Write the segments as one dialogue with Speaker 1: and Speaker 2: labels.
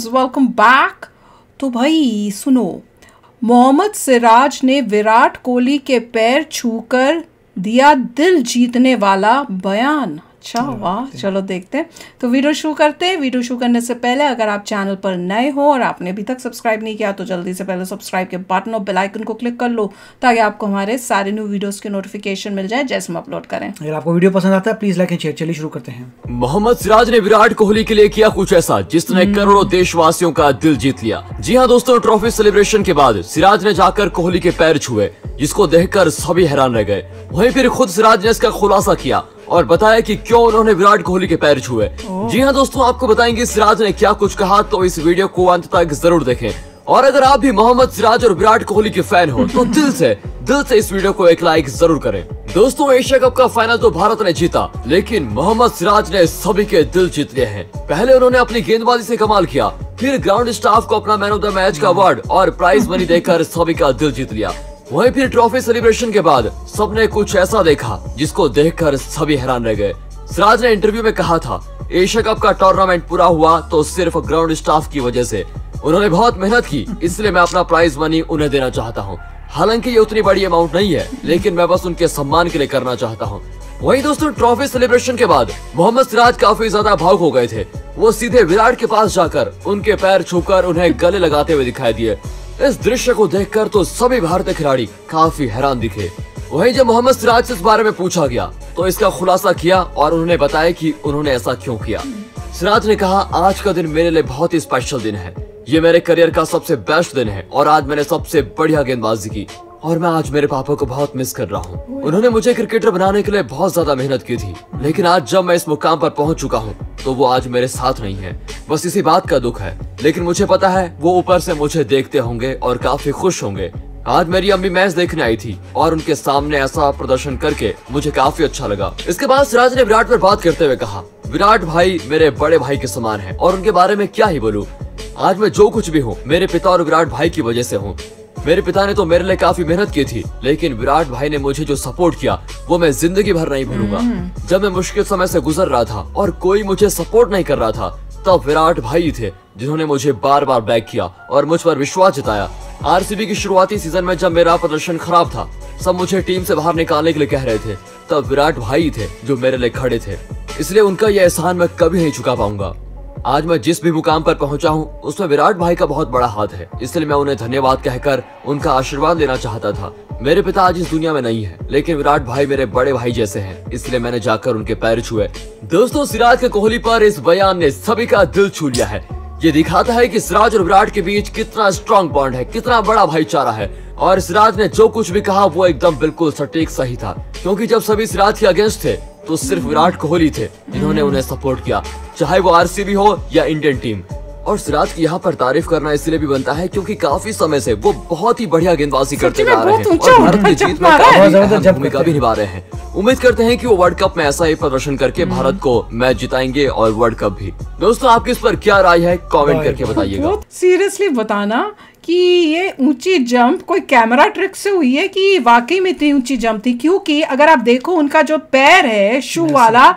Speaker 1: Welcome back. तो भाई सुनो, मोहम्मद सिराज ने विराट कोहली के पैर छूकर दिया दिल जीतने वाला बयान। अच्छा वाह, चलो देखते हैं। तो वीडियो शुरू करते हैं। वीडियो शुरू करने से पहले अगर आप चैनल पर नए हो और आपने अभी तक सब्सक्राइब नहीं किया तो जल्दी से पहले सब्सक्राइब के बटन और बेल आइकन को क्लिक कर लो ताकि आपको हमारे सारे न्यू वीडियोस की नोटिफिकेशन मिल जाए जैसे हम अपलोड करें।
Speaker 2: अगर आपको वीडियो पसंद आता है प्लीज लाइक एंड शेयर। चलिए शुरू करते हैं।
Speaker 3: मोहम्मद सिराज ने विराट कोहली के लिए किया कुछ ऐसा जिसने करोड़ों देशवासियों का दिल जीत लिया। जी हाँ दोस्तों, ट्रॉफी सेलिब्रेशन के बाद सिराज ने जाकर कोहली के पैर छुए, जिसको देखकर सभी हैरान रह गए। वहीं फिर खुद सिराज ने इसका खुलासा किया और बताया कि क्यों उन्होंने विराट कोहली के पैर छुए। जी हाँ दोस्तों, आपको बताएंगे सिराज ने क्या कुछ कहा, तो इस वीडियो को अंत तक जरूर देखें। और अगर आप भी मोहम्मद सिराज और विराट कोहली के फैन हो तो दिल से इस वीडियो को एक लाइक जरूर करें। दोस्तों, एशिया कप का फाइनल तो भारत ने जीता, लेकिन मोहम्मद सिराज ने सभी के दिल जीत लिए हैं। पहले उन्होंने अपनी गेंदबाजी से कमाल किया, फिर ग्राउंड स्टाफ को अपना मैन ऑफ द मैच का अवार्ड और प्राइज मनी देकर सभी का दिल जीत लिया। वहीं फिर ट्रॉफी सेलिब्रेशन के बाद सबने कुछ ऐसा देखा जिसको देखकर सभी हैरान रह गए। सिराज ने इंटरव्यू में कहा था, एशिया कप का टूर्नामेंट पूरा हुआ तो सिर्फ ग्राउंड स्टाफ की वजह से। उन्होंने बहुत मेहनत की, इसलिए मैं अपना प्राइज मनी उन्हें देना चाहता हूँ। हालांकि ये उतनी बड़ी अमाउंट नहीं है, लेकिन मैं बस उनके सम्मान के लिए करना चाहता हूँ। वहीं दोस्तों, ट्रॉफी सेलिब्रेशन के बाद मोहम्मद सिराज काफी ज्यादा भावुक हो गए थे। वो सीधे विराट के पास जाकर उनके पैर छूकर उन्हें गले लगाते हुए दिखाई दिए। इस दृश्य को देखकर तो सभी भारतीय खिलाड़ी काफी हैरान दिखे। वहीं जब मोहम्मद सिराज से इस बारे में पूछा गया तो इसका खुलासा किया और उन्होंने बताया कि उन्होंने ऐसा क्यों किया। सिराज ने कहा, आज का दिन मेरे लिए बहुत ही स्पेशल दिन है। ये मेरे करियर का सबसे बेस्ट दिन है और आज मैंने सबसे बढ़िया गेंदबाजी की और मैं आज मेरे पापा को बहुत मिस कर रहा हूँ। उन्होंने मुझे क्रिकेटर बनाने के लिए बहुत ज्यादा मेहनत की थी, लेकिन आज जब मैं इस मुकाम पर पहुंच चुका हूँ तो वो आज मेरे साथ नहीं है। बस इसी बात का दुख है, लेकिन मुझे पता है वो ऊपर से मुझे देखते होंगे और काफी खुश होंगे। आज मेरी अम्मी मैच देखने आई थी और उनके सामने ऐसा प्रदर्शन करके मुझे काफी अच्छा लगा। इसके बाद सिराज ने विराट पर बात करते हुए कहा, विराट भाई मेरे बड़े भाई के समान है और उनके बारे में क्या ही बोलूं। आज मैं जो कुछ भी हूँ मेरे पिता और विराट भाई की वजह से हूँ। मेरे पिता ने तो मेरे लिए काफी मेहनत की थी, लेकिन विराट भाई ने मुझे जो सपोर्ट किया वो मैं जिंदगी भर नहीं भूलूंगा। जब मैं मुश्किल समय से गुजर रहा था और कोई मुझे सपोर्ट नहीं कर रहा था, तब विराट भाई थे जिन्होंने मुझे बार बार बैक किया और मुझ पर विश्वास जताया। आरसीबी की शुरुआती सीजन में जब मेरा प्रदर्शन खराब था, सब मुझे टीम से बाहर निकालने के लिए कह रहे थे, तब विराट भाई थे जो मेरे लिए खड़े थे। इसलिए उनका यह एहसान मैं कभी नहीं चुका पाऊंगा। आज मैं जिस भी मुकाम पर पहुंचा हूं उसमें विराट भाई का बहुत बड़ा हाथ है, इसलिए मैं उन्हें धन्यवाद कहकर उनका आशीर्वाद लेना चाहता था। मेरे पिता आज इस दुनिया में नहीं है, लेकिन विराट भाई मेरे बड़े भाई जैसे हैं, इसलिए मैंने जाकर उनके पैर छुए। दोस्तों, सिराज के कोहली पर इस बयान ने सभी का दिल छू लिया है। ये दिखाता है कि सिराज और विराट के बीच कितना स्ट्रॉन्ग बॉन्ड है, कितना बड़ा भाईचारा है। और सिराज ने जो कुछ भी कहा वो एकदम बिल्कुल सटीक सही था, क्योंकि जब सभी सिराज के अगेंस्ट थे तो सिर्फ विराट कोहली थे जिन्होंने उन्हें सपोर्ट किया, चाहे वो आरसीबी हो या इंडियन टीम। और सिराज की यहाँ पर तारीफ करना इसलिए भी बनता है क्योंकि काफी समय से वो बहुत ही बढ़िया गेंदबाजी करते आ रहे हैं और भारत की जीत में काफी भूमिका भी निभा रहे हैं। उम्मीद करते हैं कि वो वर्ल्ड कप में ऐसा ही प्रदर्शन करके भारत को मैच जिताएंगे और वर्ल्ड कप भी। दोस्तों, आपकी इस पर क्या राय है, कमेंट करके बताइएगा।
Speaker 1: सीरियसली बताना कि ये ऊंची जंप कोई कैमरा ट्रिक से हुई है कि वाकई में इतनी ऊंची जंप थी, क्योंकि अगर आप देखो उनका जो पैर है शू वाला,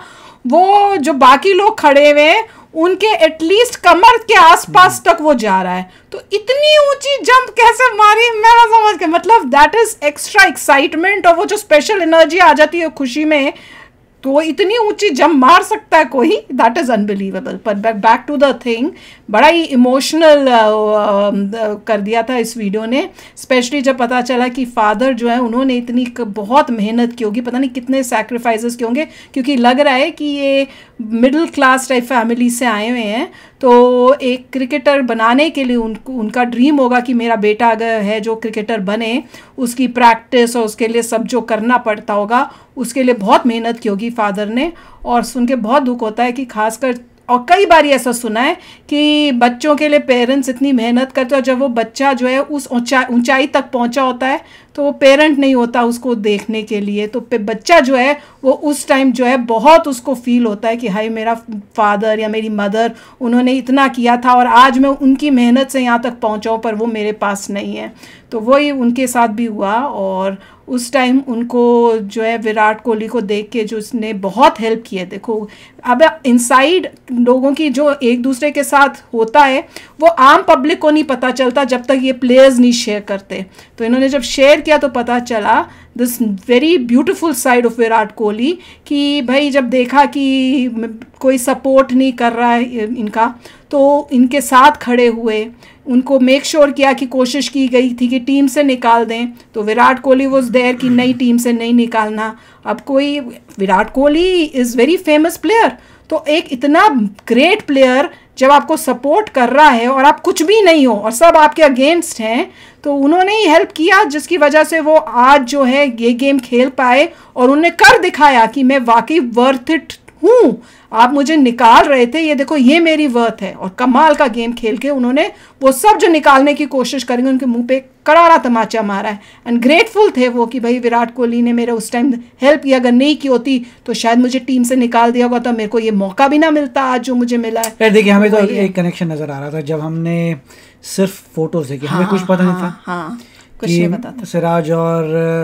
Speaker 1: वो जो बाकी लोग खड़े हुए उनके एटलीस्ट कमर के आसपास तक वो जा रहा है। तो इतनी ऊंची जंप कैसे मारी, मैं समझ के मतलब दैट इज एक्स्ट्रा एक्साइटमेंट और वो जो स्पेशल एनर्जी आ जाती है खुशी में, तो वो इतनी ऊंची जंप मार सकता है कोई, दैट इज अनबिलीवेबल। पर बैक टू द थिंग, बड़ा ही इमोशनल कर दिया था इस वीडियो ने, स्पेशली जब पता चला कि फादर जो है उन्होंने इतनी बहुत मेहनत की होगी, पता नहीं कितने सैक्रिफाइसेस किए होंगे, क्योंकि लग रहा है कि ये मिडिल क्लास टाइप फैमिली से आए हुए हैं। तो एक क्रिकेटर बनाने के लिए उनका ड्रीम होगा कि मेरा बेटा अगर है जो क्रिकेटर बने, उसकी प्रैक्टिस और उसके लिए सब जो करना पड़ता होगा उसके लिए बहुत मेहनत की होगी फादर ने। और सुन के बहुत दुख होता है कि खासकर, और कई बार ऐसा सुना है कि बच्चों के लिए पेरेंट्स इतनी मेहनत करते हैं और जब वो बच्चा जो है उस ऊंचाई तक पहुंचा होता है तो वो पेरेंट नहीं होता उसको देखने के लिए, तो बच्चा जो है वो उस टाइम जो है बहुत उसको फील होता है कि हाय मेरा फादर या मेरी मदर उन्होंने इतना किया था और आज मैं उनकी मेहनत से यहाँ तक पहुँचा हूँ पर वो मेरे पास नहीं है। तो वही उनके साथ भी हुआ और उस टाइम उनको जो है विराट कोहली को देख के जो उसने बहुत हेल्प की है। देखो अब इनसाइड लोगों की जो एक दूसरे के साथ होता है वो आम पब्लिक को नहीं पता चलता जब तक ये प्लेयर्स नहीं शेयर करते। तो इन्होंने जब शेयर किया तो पता चला this very beautiful side of Virat Kohli कि भाई जब देखा कि कोई सपोर्ट नहीं कर रहा है इनका तो इनके साथ खड़े हुए, उनको मेक श्योर किया कि कोशिश की गई थी कि टीम से निकाल दें। तो विराट कोहली वॉज देयर कि नई टीम से नहीं निकालना। अब कोई Virat Kohli is very famous player, तो एक इतना ग्रेट प्लेयर जब आपको सपोर्ट कर रहा है और आप कुछ भी नहीं हो और सब आपके अगेंस्ट हैं, तो उन्होंने ही हेल्प किया जिसकी वजह से वो आज जो है ये गेम खेल पाए और उन्होंने कर दिखाया कि मैं वाकई वर्थ इट हूँ। आप मुझे निकाल रहे थे, ये देखो ये मेरी वर्थ है। और कमाल का गेम खेल के उन्होंने वो सब जो निकालने की कोशिश करेंगे उनके मुंह पे करारा तमाचा मारा है। एंड ग्रेटफुल थे वो कि भाई विराट कोहली ने मेरे उस टाइम हेल्प किया, अगर नहीं की होती तो शायद मुझे टीम से निकाल दिया होगा, तो मेरे को ये मौका भी ना मिलता आज जो मुझे मिला है।
Speaker 2: देखिए हमें तो एक कनेक्शन नजर आ रहा था जब हमने सिर्फ फोटोज देखी, हमें कुछ पता नहीं था।
Speaker 1: हाँ, कुछ नहीं पता था
Speaker 2: सिराज और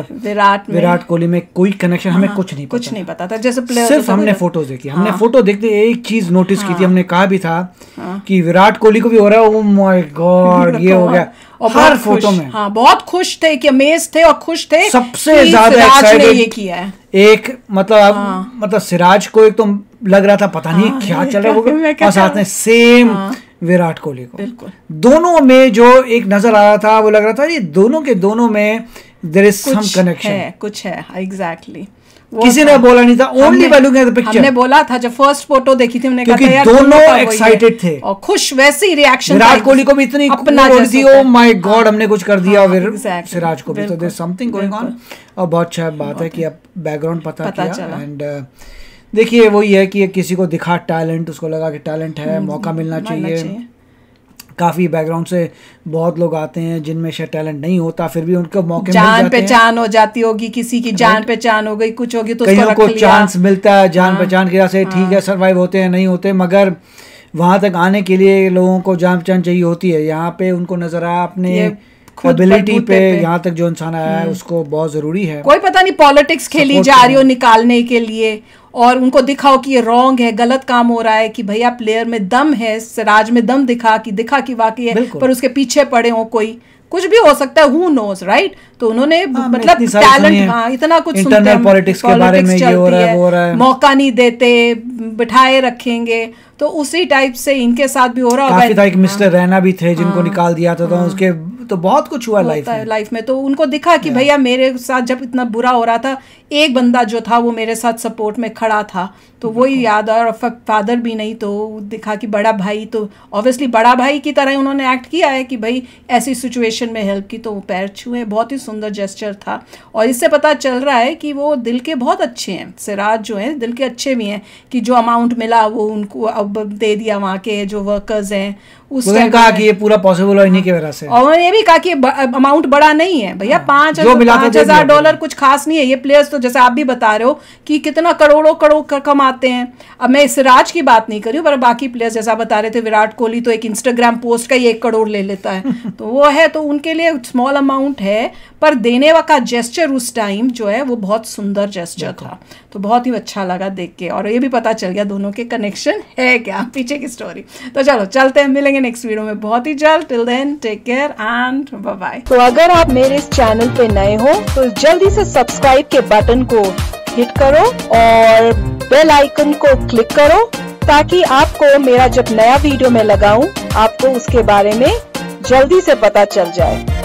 Speaker 2: विराट कोहली में कोई कनेक्शन हमें कुछ नहीं पता
Speaker 1: था। जैसे प्लेयर
Speaker 2: सिर्फ हमने फोटोज देखी, हमने फोटो देखते एक चीज नोटिस की थी, हमने कहा भी था कि विराट कोहली को भी हो रहा है, ओह माय गॉड ये हो गया।
Speaker 1: और
Speaker 2: हर फोटो में
Speaker 1: बहुत खुश थे कि अमेज थे और खुश थे।
Speaker 2: सबसे ज्यादा एक्साइटेड
Speaker 1: ये किया है
Speaker 2: एक मतलब सिराज को एक तो लग रहा था पता नहीं क्या चल रहा होगा, और साथ में सेम विराट कोहली को।
Speaker 1: बिल्कुल
Speaker 2: दोनों में जो एक नजर आ रहा था वो लग रहा था ये दोनों में देयर इज सम कनेक्शन,
Speaker 1: कुछ है एग्जैक्टली।
Speaker 2: किसी ने बोला नहीं था, only by looking at the picture।
Speaker 1: हमने बोला था जब फर्स्ट फोटो देखी थी, हमने कहा
Speaker 2: क्योंकि
Speaker 1: यार
Speaker 2: दोनों एक्साइटेड थे
Speaker 1: और खुश, वैसे ही रिएक्शन
Speaker 2: विराट कोहली को भी इतनी
Speaker 1: अपना
Speaker 2: थी, ओ माय गॉड हमने कुछ कर दिया, और सिराज को भी। तो देयर समथिंग गोइंग ऑन। और बहुत अच्छा बात है कि अब बैकग्राउंड पता किया। एंड देखिए वही है कि किसी को दिखा टैलेंट, उसको लगा कि टैलेंट है, मौका मिलना चाहिए। काफी बैकग्राउंड से बहुत लोग आते हैं जिनमें शायद टैलेंट नहीं होता, फिर भी उनको मौके मिल जाते हैं।
Speaker 1: पहचान हो जाती होगी, किसी की जान पहचान हो गई, कुछ होगी तो
Speaker 2: कईयों को चांस मिलता है जान पहचान की वजह से, ठीक है सर्वाइव होते हैं नहीं होते, मगर वहां तक आने के लिए लोगों को जान पहचान चाहिए होती है। यहाँ पे उनको नजर आया अपने एबिलिटी पे, यहाँ तक जो इंसान आया है उसको बहुत जरूरी है।
Speaker 1: कोई पता नहीं पॉलिटिक्स खेली जा रही हो निकालने के लिए, और उनको दिखाओ कि ये रॉन्ग है, गलत काम हो रहा है, कि भैया प्लेयर में दम है, सिराज में दम दिखा कि वाकई है, पर उसके पीछे पड़े हो कोई, कुछ भी हो सकता है, हु नोज राइट। तो उन्होंने मतलब टैलेंट इतना कुछ सुनते हैं,
Speaker 2: पॉलिटिक्स के बारे में ये हो रहा है,
Speaker 1: मौका नहीं देते, बिठाए रखेंगे, तो उसी टाइप से इनके साथ भी हो रहा
Speaker 2: है। काफी था, एक मिस्टर रैना भी थे जिनको निकाल दिया था, तो उसके तो बहुत कुछ हुआ लाइफ में।
Speaker 1: तो उनको दिखा कि भैया मेरे साथ जब इतना बुरा हो रहा था, एक बंदा जो था वो मेरे साथ सपोर्ट में खड़ा था, तो वही याद। और फादर भी नहीं, तो दिखा कि बड़ा भाई, तो ऑब्वियसली बड़ा भाई की तरह उन्होंने एक्ट किया है कि भाई ऐसी सिचुएशन में हेल्प की, तो वो पैर छुए। बहुत ही सुंदर जेस्चर था, और इससे पता चल रहा है कि वो दिल के बहुत अच्छे हैं। सिराज जो हैं दिल के अच्छे भी हैं, कि जो अमाउंट मिला वो उनको अब दे दिया वहाँ के जो वर्कर्स हैं।
Speaker 2: उसने कहा कि ये पूरा पॉसिबल है इन्हीं की वजह से,
Speaker 1: और उन्होंने ये भी कहा कि अमाउंट बड़ा नहीं है भैया, $5,000 कुछ खास नहीं है। ये प्लेयर्स तो जैसे आप भी बता रहे हो कि कितना करोड़ों कमाते हैं। अब मैं सिराज की बात नहीं कर रही हूँ, पर बाकी प्लेयर्स जैसा बता रहे थे, विराट कोहली तो एक इंस्टाग्राम पोस्ट का ही 1 करोड़ ले लेता है, तो वो है, तो उनके लिए स्मॉल अमाउंट है, पर देने का जेस्चर उस टाइम जो है वो बहुत सुंदर जेस्चर था। तो बहुत ही अच्छा लगा देख के, और ये भी पता चल गया दोनों के कनेक्शन है क्या, पीछे की स्टोरी। तो चलो चलते हैं, मिलेंगे नेक्स्ट वीडियो में बहुत ही जल्द। Till then take care and bye bye.
Speaker 4: तो अगर आप मेरे इस चैनल पे नए हो तो जल्दी से सब्सक्राइब के बटन को हिट करो और बेल आइकन को क्लिक करो, ताकि आपको मेरा जब नया वीडियो मैं लगाऊं आपको उसके बारे में जल्दी से पता चल जाए।